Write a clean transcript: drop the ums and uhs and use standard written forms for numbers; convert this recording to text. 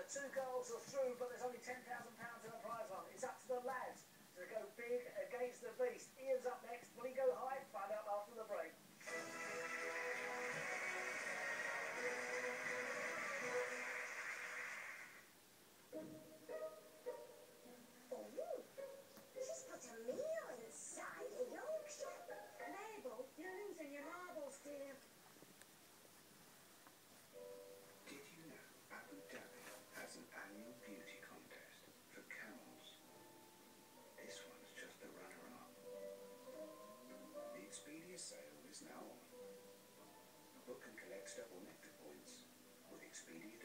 Two girls are through, but there's only £10,000 in the prize fund. It's up to the lads to go big against the beast. Ian's up next. Will he go high? Find out after the break. She's put a meal inside a Yorkshire. Mabel, you're losing your marbles, dear. Did you know Abu Dhabi has an annual beauty contest for camels? This one's just the runner-up. The Expedia sale is now on. Book and collect double nectar points with Expedia.